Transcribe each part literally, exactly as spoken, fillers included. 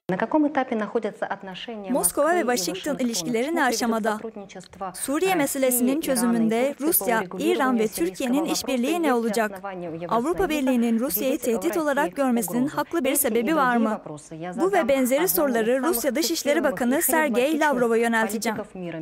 Moskova ve Washington ilişkileri ne aşamada? Suriye meselesinin çözümünde Rusya, İran ve Türkiye'nin işbirliği ne olacak? Avrupa Birliği'nin Rusya'yı tehdit olarak görmesinin haklı bir sebebi var mı? Bu ve benzeri soruları Rusya Dışişleri Bakanı Sergey Lavrov'a yönelteceğim.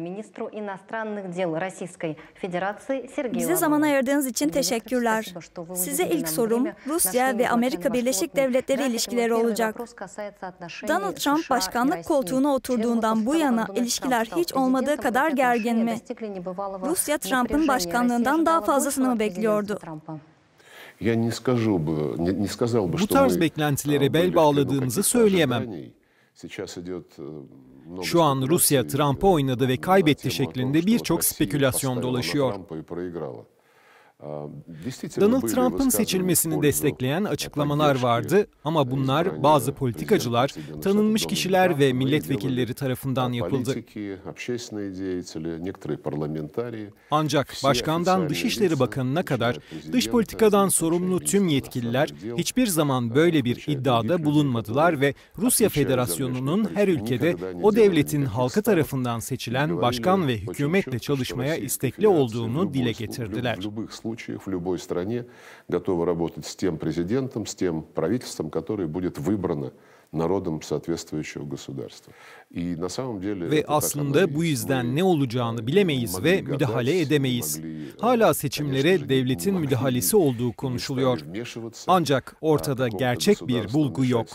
Bize zaman ayırdığınız için teşekkürler. Size ilk sorum Rusya ve Amerika Birleşik Devletleri ilişkileri olacak. Donald Trump başkanlık koltuğuna oturduğundan bu yana ilişkiler hiç olmadığı kadar gergin mi? Rusya Trump'ın başkanlığından daha fazlasını mı bekliyordu? Bu tarz beklentilere bel bağladığımızı söyleyemem. Şu an Rusya Trump'ı oynadı ve kaybetti şeklinde birçok spekülasyon dolaşıyor. Donald Trump'ın seçilmesini destekleyen açıklamalar vardı ama bunlar bazı politikacılar, tanınmış kişiler ve milletvekilleri tarafından yapıldı. Ancak başkandan Dışişleri Bakanı'na kadar dış politikadan sorumlu tüm yetkililer hiçbir zaman böyle bir iddiada bulunmadılar ve Rusya Federasyonu'nun her ülkede o devletin halkı tarafından seçilen başkan ve hükümetle çalışmaya istekli olduğunu dile getirdiler. В любой стране готовы работать с тем президентом, с тем правительством, которое будет выбрано народом соответствующего государства. Ve aslında bu yüzden ne olacağını bilemeyiz ve müdahale edemeyiz. Hala seçimlere devletin müdahalesi olduğu konuşuluyor. Ancak ortada gerçek bir bulgu yok.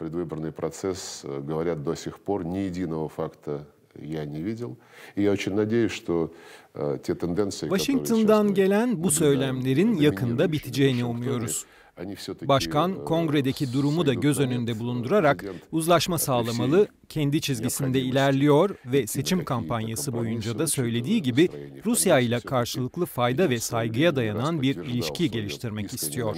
Washington'dan gelen bu söylemlerin yakında biteceğini umuyoruz. Başkan, kongredeki durumu da göz önünde bulundurarak uzlaşma sağlamalı, kendi çizgisinde ilerliyor ve seçim kampanyası boyunca da söylediği gibi Rusya ile karşılıklı fayda ve saygıya dayanan bir ilişki geliştirmek istiyor.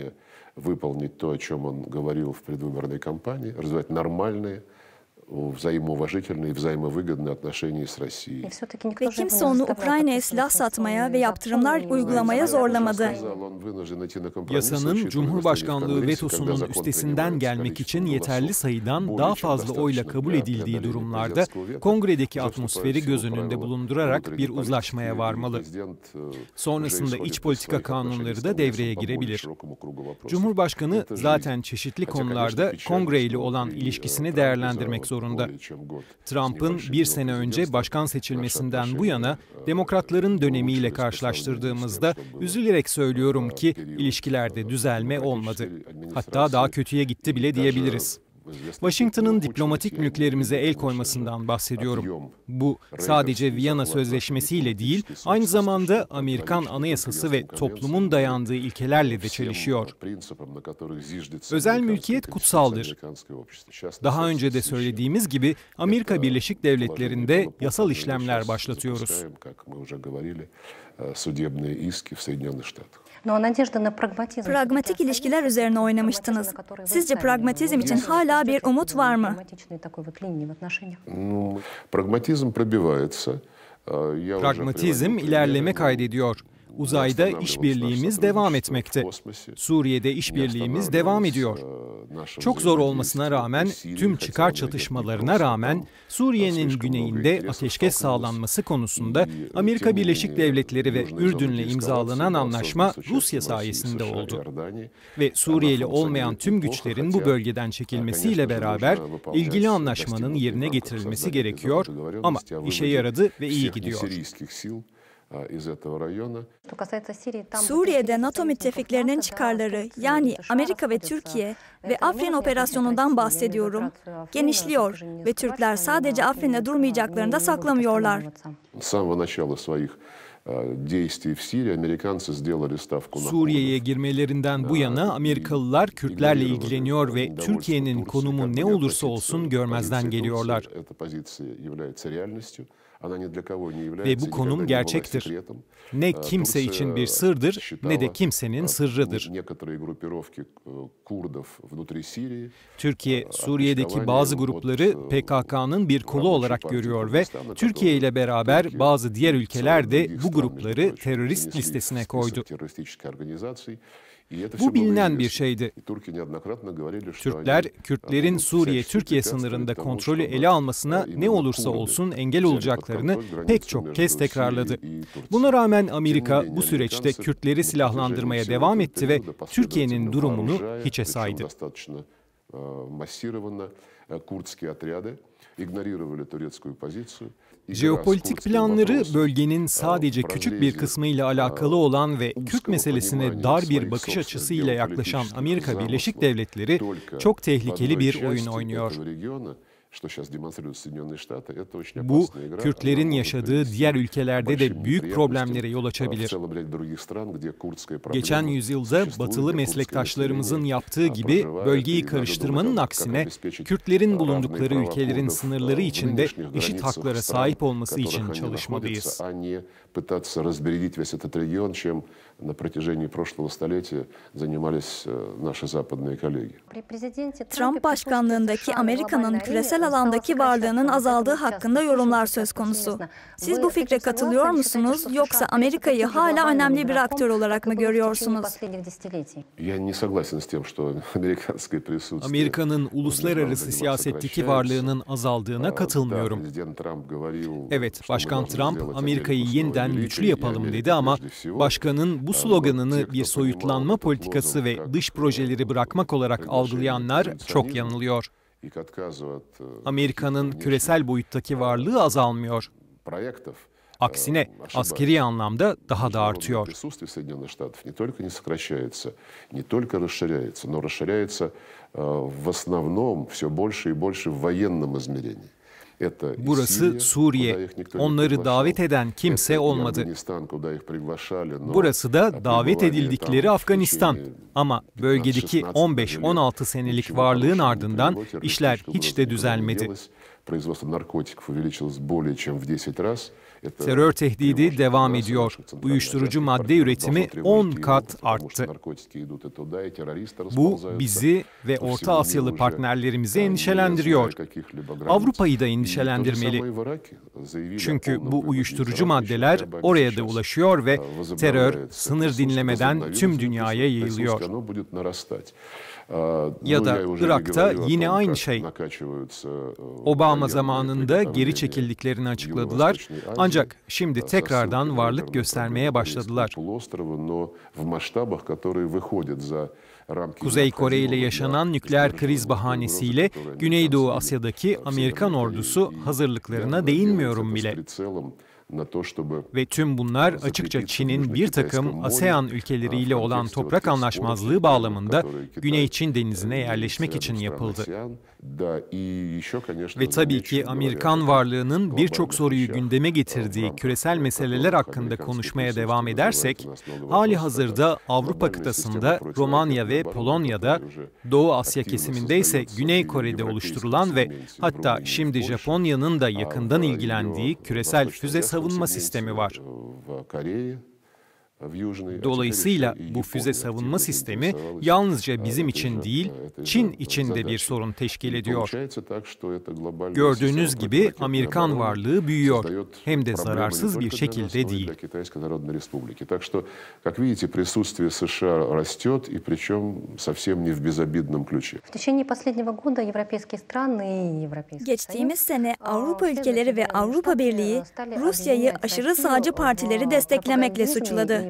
Ve kimse onu Ukrayna'ya silah satmaya ve yaptırımlar uygulamaya zorlamadı. Yasanın Cumhurbaşkanlığı vetosunun üstesinden gelmek için yeterli sayıdan daha fazla oyla kabul edildiği durumlarda kongredeki atmosferi göz önünde bulundurarak bir uzlaşmaya varmalı. Sonrasında iç politika kanunları da devreye girebilir. Cumhurbaşkanı zaten çeşitli konularda kongre ile olan ilişkisini değerlendirmek zorunda. Zorunda. Trump'ın bir sene önce başkan seçilmesinden bu yana demokratların dönemiyle karşılaştırdığımızda üzülerek söylüyorum ki ilişkilerde düzelme olmadı. Hatta daha kötüye gitti bile diyebiliriz. Washington'ın diplomatik mülklerimize el koymasından bahsediyorum. Bu sadece Viyana Sözleşmesi ile değil, aynı zamanda Amerikan Anayasası ve toplumun dayandığı ilkelerle de çelişiyor. Özel mülkiyet kutsaldır. Daha önce de söylediğimiz gibi Amerika Birleşik Devletleri'nde yasal işlemler başlatıyoruz. Pragmatik ilişkiler üzerine oynamıştınız. Sizce pragmatizm için hala bir umut var mı? Pragmatizm ilerleme kaydediyor. Uzayda işbirliğimiz devam etmekte. Suriye'de işbirliğimiz devam ediyor. Çok zor olmasına rağmen, tüm çıkar çatışmalarına rağmen Suriye'nin güneyinde ateşkes sağlanması konusunda Amerika Birleşik Devletleri ve Ürdün'le imzalanan anlaşma Rusya sayesinde oldu. Ve Suriyeli olmayan tüm güçlerin bu bölgeden çekilmesiyle beraber ilgili anlaşmanın yerine getirilmesi gerekiyor ama işe yaradı ve iyi gidiyor. Suriye'de NATO müttefiklerinin çıkarları, yani Amerika ve Türkiye ve Afrin operasyonundan bahsediyorum, genişliyor ve Türkler sadece Afrin'de durmayacaklarını da saklamıyorlar. Suriye'ye girmelerinden bu yana Amerikalılar Kürtlerle ilgileniyor ve Türkiye'nin konumu ne olursa olsun görmezden geliyorlar. Ve bu konum gerçektir. Ne kimse için bir sırdır, ne de kimsenin sırrıdır. Türkiye, Suriye'deki bazı grupları P K K'nın bir kolu olarak görüyor ve Türkiye ile beraber bazı diğer ülkeler de bu grupları terörist listesine koydu. Bu bilinen bir şeydi. Türkler, Kürtlerin Suriye-Türkiye sınırında kontrolü ele almasına ne olursa olsun engel olacaklarını pek çok kez tekrarladı. Buna rağmen Amerika bu süreçte Kürtleri silahlandırmaya devam etti ve Türkiye'nin durumunu hiçe saydı. Jeopolitik planları bölgenin sadece küçük bir kısmıyla alakalı olan ve Kürt meselesine dar bir bakış açısıyla yaklaşan Amerika Birleşik Devletleri çok tehlikeli bir oyun oynuyor. Bu, Kürtlerin yaşadığı diğer ülkelerde de büyük problemlere yol açabilir. Geçen yüzyılda batılı meslektaşlarımızın yaptığı gibi bölgeyi karıştırmanın aksine Kürtlerin bulundukları ülkelerin sınırları içinde eşit haklara sahip olması için çalışmalıyız. Trump başkanlığındaki Amerika'nın küresel alandaki varlığının azaldığı hakkında yorumlar söz konusu. Siz bu fikre katılıyor musunuz, yoksa Amerika'yı hala önemli bir aktör olarak mı görüyorsunuz? Amerika'nın uluslararası siyasetteki varlığının azaldığına katılmıyorum. Evet, Başkan Trump Amerika'yı yeniden güçlü yapalım dedi ama başkanın bu sloganını bir soyutlanma politikası ve dış projeleri bırakmak olarak algılayanlar çok yanılıyor. Amerika'nın küresel boyuttaki varlığı azalmıyor. Aksine askeri anlamda daha da artıyor. Burası Suriye. Onları davet eden kimse olmadı. Burası da davet edildikleri Afganistan. Ama bölgedeki on beş on altı senelik varlığın ardından işler hiç de düzelmedi. Terör tehdidi devam ediyor. Uyuşturucu madde üretimi on kat arttı. Bu bizi ve Orta Asyalı partnerlerimizi endişelendiriyor. Avrupa'yı da endişelendirmeli. Çünkü bu uyuşturucu maddeler oraya da ulaşıyor ve terör sınır dinlemeden tüm dünyaya yayılıyor. Ya da Irak'ta yine aynı şey. Obama zamanında geri çekildiklerini açıkladılar, ancak şimdi tekrardan varlık göstermeye başladılar. Kuzey Kore ile yaşanan nükleer kriz bahanesiyle Güneydoğu Asya'daki Amerikan ordusu hazırlıklarına değinmiyorum bile. Ve tüm bunlar açıkça Çin'in bir takım ASEAN ülkeleriyle olan toprak anlaşmazlığı bağlamında Güney Çin Denizi'ne yerleşmek için yapıldı. Ve tabii ki Amerikan varlığının birçok soruyu gündeme getirdiği küresel meseleler hakkında konuşmaya devam edersek, hali hazırda Avrupa kıtasında, Romanya ve Polonya'da, Doğu Asya kesiminde ise Güney Kore'de oluşturulan ve hatta şimdi Japonya'nın da yakından ilgilendiği küresel füze savunma sistemi var. Dolayısıyla bu füze savunma sistemi yalnızca bizim için değil, Çin için de bir sorun teşkil ediyor. Gördüğünüz gibi Amerikan varlığı büyüyor, hem de zararsız bir şekilde değil. Geçtiğimiz sene Avrupa ülkeleri ve Avrupa Birliği Rusya'yı aşırı sağcı partileri desteklemekle suçladı.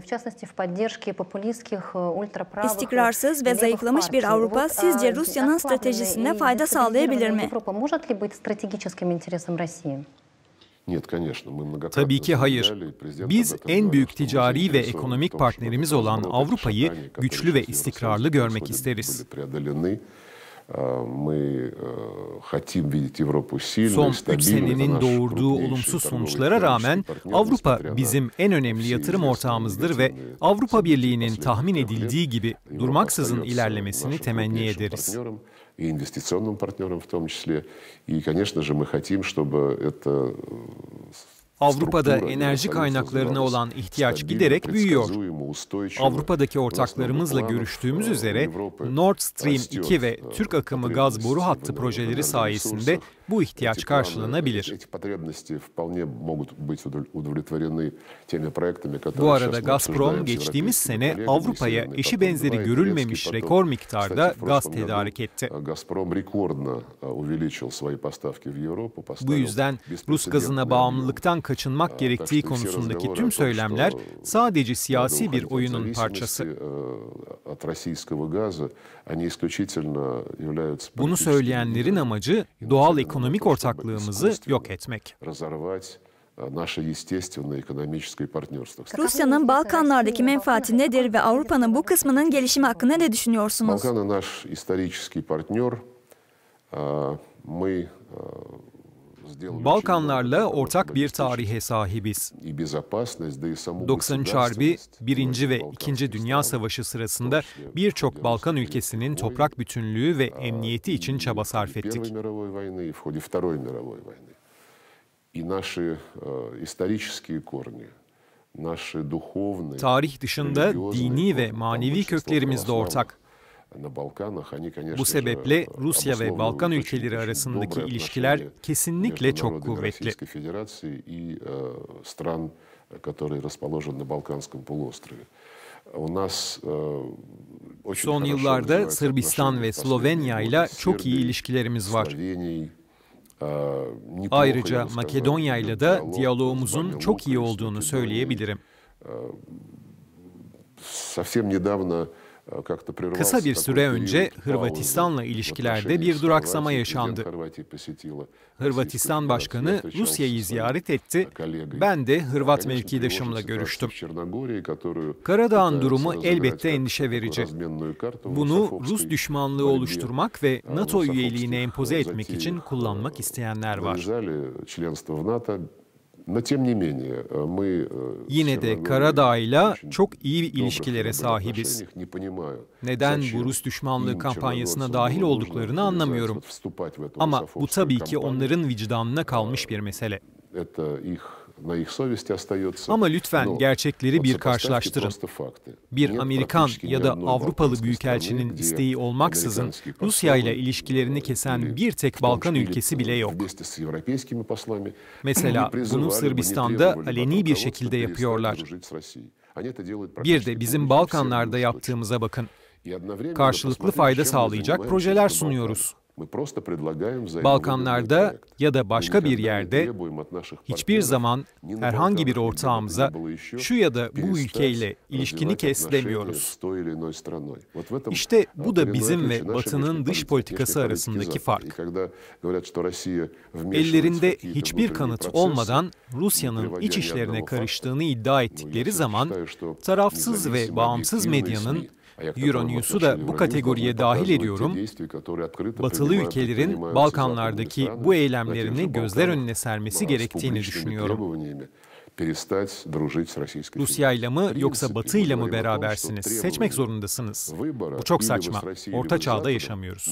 İstikrarsız ve zayıflamış bir Avrupa sizce Rusya'nın stratejisine fayda sağlayabilir mi? Tabii ki hayır. Biz en büyük ticari ve ekonomik partnerimiz olan Avrupa'yı güçlü ve istikrarlı görmek isteriz. Son üç senenin doğurduğu olumsuz sonuçlara rağmen Avrupa bizim en önemli yatırım ortağımızdır ve Avrupa Birliği'nin tahmin edildiği gibi durmaksızın ilerlemesini temenni ederiz. Avrupa'da enerji kaynaklarına olan ihtiyaç giderek büyüyor. Avrupa'daki ortaklarımızla görüştüğümüz üzere Nord Stream iki ve Türk akımı gaz boru hattı projeleri sayesinde bu ihtiyaç karşılanabilir. Bu arada Gazprom geçtiğimiz sene Avrupa'ya eşi benzeri görülmemiş rekor miktarda gaz tedarik etti. Bu yüzden Rus gazına bağımlılıktan kaçınmak gerektiği konusundaki tüm söylemler sadece siyasi bir oyunun parçası. Bunu söyleyenlerin amacı doğal ekonomik ortaklığımızı yok etmek. Rusya'nın Balkanlardaki menfaati nedir ve Avrupa'nın bu kısmının gelişimi hakkında ne düşünüyorsunuz? Balkanlarla ortak bir tarihe sahibiz. doksan üç Harbi, Birinci ve İkinci Dünya Savaşı sırasında birçok Balkan ülkesinin toprak bütünlüğü ve emniyeti için çaba sarf ettik. Tarih dışında dini ve manevi köklerimiz de ortak. Bu sebeple Rusya ve Balkan ülkeleri arasındaki ilişkiler kesinlikle çok kuvvetli. Son yıllarda Sırbistan ve Slovenya ile çok iyi ilişkilerimiz var. Ayrıca Makedonya ile de diyalogumuzun çok iyi olduğunu söyleyebilirim. Kısa bir süre önce Hırvatistan'la ilişkilerde bir duraksama yaşandı. Hırvatistan Başkanı Rusya'yı ziyaret etti. Ben de Hırvat mevkidaşımla görüştüm. Karadağ'ın durumu elbette endişe verici. Bunu Rus düşmanlığı oluşturmak ve NATO üyeliğini empoze etmek için kullanmak isteyenler var. Yine de Karadağ'la çok iyi ilişkilere sahibiz. Neden bu Rus düşmanlığı kampanyasına dahil olduklarını anlamıyorum. Ama bu tabii ki onların vicdanına kalmış bir mesele. Ama lütfen gerçekleri bir karşılaştırın. Bir Amerikan ya da Avrupalı büyükelçinin isteği olmaksızın Rusya ile ilişkilerini kesen bir tek Balkan ülkesi bile yok. Mesela bunu Sırbistan'da aleni bir şekilde yapıyorlar. Bir de bizim Balkanlarda yaptığımıza bakın. Karşılıklı fayda sağlayacak projeler sunuyoruz. Balkanlarda ya da başka bir yerde hiçbir zaman herhangi bir ortağımıza şu ya da bu ülkeyle ilişkini kes demiyoruz. İşte bu da bizim ve Batı'nın dış politikası arasındaki fark. Ellerinde hiçbir kanıt olmadan Rusya'nın iç işlerine karıştığını iddia ettikleri zaman tarafsız ve bağımsız medyanın, Euronews'u da bu kategoriye dahil ediyorum, Batılı ülkelerin Balkanlardaki bu eylemlerini gözler önüne sermesi gerektiğini düşünüyorum. Rusya'yla mı yoksa Batı'yla mı berabersiniz? Seçmek zorundasınız. Bu çok saçma. Orta çağda yaşamıyoruz.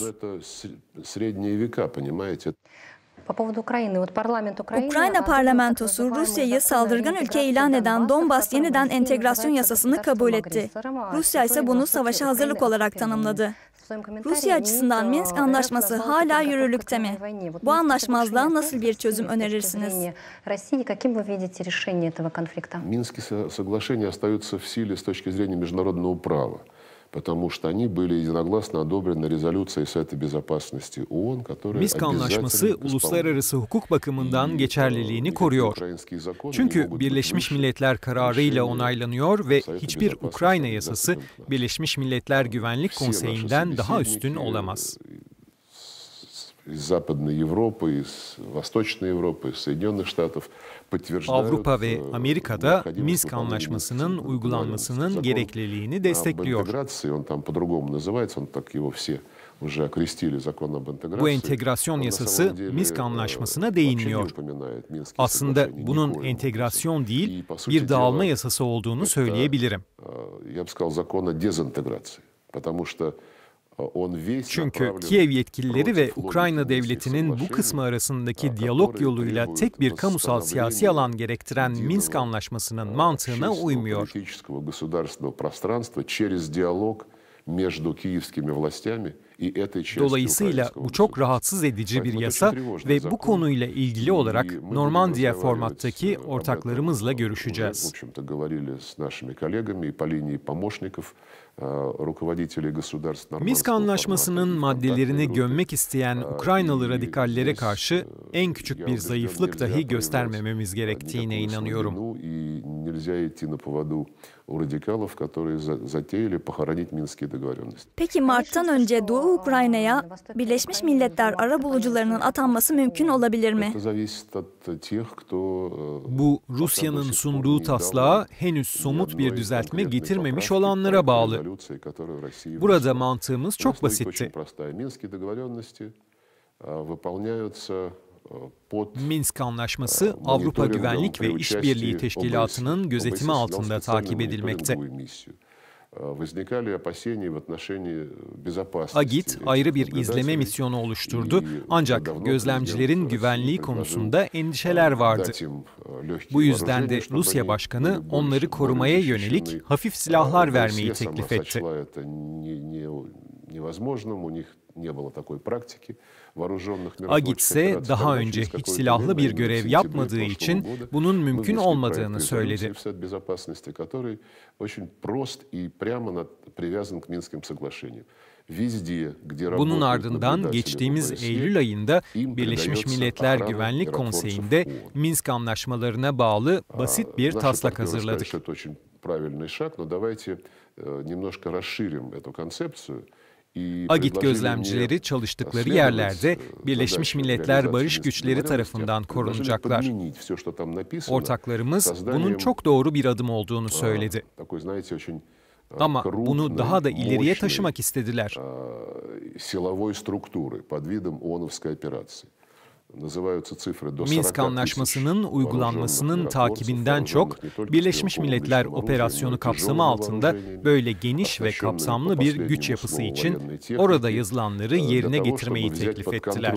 Ukrayna parlamentosu Rusya'yı saldırgan ülke ilan eden Donbas yeniden entegrasyon yasasını kabul etti. Rusya ise bunu savaşa hazırlık olarak tanımladı. Rusya açısından Minsk Anlaşması hala yürürlükte mi? Bu anlaşmazlığa nasıl bir çözüm önerirsiniz? Минские соглашения остаются в силе с точки зрения международного права, потому что они были единогласно одобрены резолюцией Совета Безопасности ООН, которая Minsk Anlaşması uluslararası hukuk bakımından geçerliliğini koruyor. Çünkü Birleşmiş Milletler kararıyla onaylanıyor ve hiçbir Ukrayna yasası Birleşmiş Milletler Güvenlik Konseyi'nden daha üstün olamaz. Avrupa ve Amerika'da Minsk Anlaşması'nın uygulanmasının gerekliliğini destekliyor. Bu entegrasyon yasası Minsk Anlaşması'na değinmiyor. Aslında bunun entegrasyon değil, bir dağılma yasası olduğunu söyleyebilirim. Çünkü Kiev yetkilileri ve Ukrayna devletinin bu kısmı arasındaki diyalog yoluyla tek bir kamusal siyasi alan gerektiren Minsk Anlaşması'nın mantığına uymuyor. Dolayısıyla bu çok rahatsız edici bir yasa ve bu konuyla ilgili olarak Normandiya formattaki ortaklarımızla görüşeceğiz. Minsk Anlaşması'nın maddelerini gömmek isteyen Ukraynalı radikallere karşı en küçük bir zayıflık dahi göstermememiz gerektiğine inanıyorum. Peki Mart'tan önce Doğu Ukrayna'ya Birleşmiş Milletler arabulucularının atanması mümkün olabilir mi? Bu Rusya'nın sunduğu taslağa henüz somut bir düzeltme getirmemiş olanlara bağlı. Burada mantığımız çok basitti. Minsk Anlaşması Avrupa Güvenlik ve İşbirliği Teşkilatı'nın gözetimi altında takip edilmekte. Agit ayrı bir izleme misyonu oluşturdu ancak gözlemcilerin güvenliği konusunda endişeler vardı. Bu yüzden de Rusya Başkanı onları korumaya yönelik hafif silahlar vermeyi teklif etti. Agit ise daha önce hiç silahlı bir görev yapmadığı için bunun mümkün olmadığını söyledi. Bunun ardından geçtiğimiz Eylül ayında Birleşmiş Milletler Güvenlik Konseyi'nde Minsk Anlaşmalarına bağlı basit bir taslak hazırladık. Agit gözlemcileri çalıştıkları yerlerde Birleşmiş Milletler Barış Güçleri tarafından korunacaklar. Ortaklarımız bunun çok doğru bir adım olduğunu söyledi. Ama bunu daha da ileriye taşımak istediler. Minsk Anlaşması'nın uygulanmasının takibinden çok, Birleşmiş Milletler operasyonu kapsamı altında böyle geniş ve kapsamlı bir güç yapısı için orada yazılanları yerine getirmeyi teklif ettiler.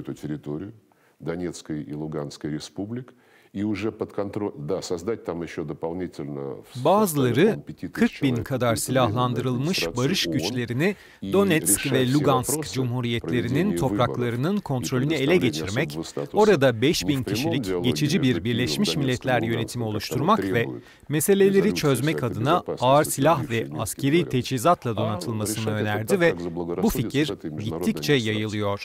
Bazıları kırk bin kadar silahlandırılmış barış güçlerini Donetsk ve Lugansk Cumhuriyetlerinin topraklarının kontrolünü ele geçirmek, orada beş bin kişilik geçici bir Birleşmiş Milletler yönetimi oluşturmak ve meseleleri çözmek adına ağır silah ve askeri teçhizatla donatılmasını önerdi ve bu fikir gittikçe yayılıyor.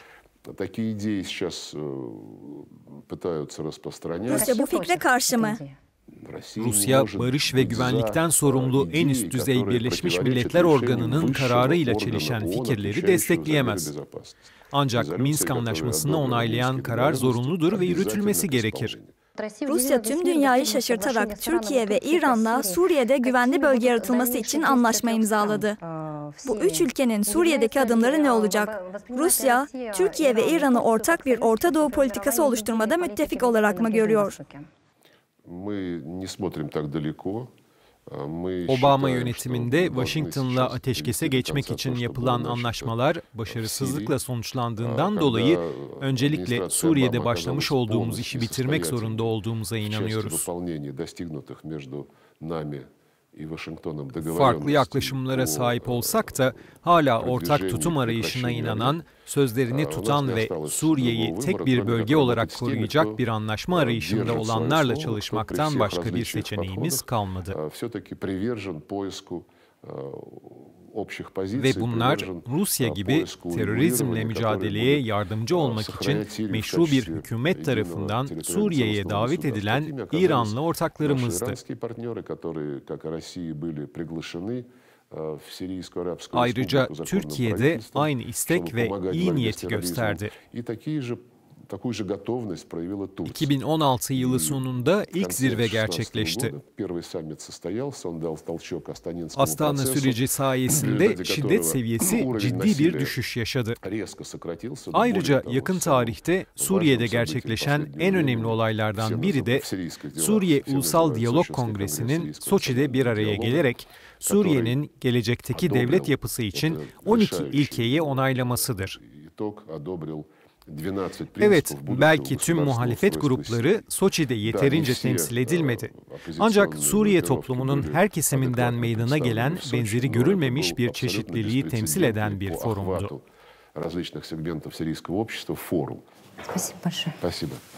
Rusya bu fikre karşı mı? Rusya, barış ve güvenlikten sorumlu en üst düzey Birleşmiş Milletler organının kararıyla çelişen fikirleri destekleyemez. Ancak Minsk Anlaşması'nı onaylayan karar zorunludur ve yürütülmesi gerekir. Rusya tüm dünyayı şaşırtarak Türkiye ve İran'la Suriye'de güvenli bölge yaratılması için anlaşma imzaladı. Bu üç ülkenin Suriye'deki adımları ne olacak? Rusya, Türkiye ve İran'ı ortak bir Orta Doğu politikası oluşturmada müttefik olarak mı görüyor? Obama yönetiminde Washington'la ateşkese geçmek için yapılan anlaşmalar başarısızlıkla sonuçlandığından dolayı öncelikle Suriye'de başlamış olduğumuz işi bitirmek zorunda olduğumuza inanıyoruz. Farklı yaklaşımlara sahip olsak da hala ortak tutum arayışına inanan, sözlerini tutan ve Suriye'yi tek bir bölge olarak koruyacak bir anlaşma arayışında olanlarla çalışmaktan başka bir seçeneğimiz kalmadı. Ve bunlar Rusya gibi terörizmle mücadeleye yardımcı olmak için meşru bir hükümet tarafından Suriye'ye davet edilen İranlı ortaklarımızdı. Ayrıca Türkiye'de aynı istek ve iyi niyeti gösterdi. iki bin on altı yılı sonunda ilk zirve gerçekleşti. Astana süreci sayesinde şiddet seviyesi ciddi bir düşüş yaşadı. Ayrıca yakın tarihte Suriye'de gerçekleşen en önemli olaylardan biri de Suriye Ulusal Diyalog Kongresi'nin Soçi'de bir araya gelerek Suriye'nin gelecekteki devlet yapısı için on iki ilkeyi onaylamasıdır. Evet, belki tüm muhalefet grupları Soçi'de yeterince temsil edilmedi. Ancak Suriye toplumunun her kesiminden meydana gelen benzeri görülmemiş bir çeşitliliği temsil eden bir forumdu. различных сегментов сирийского общества форум. Спасибо большое. Спасибо.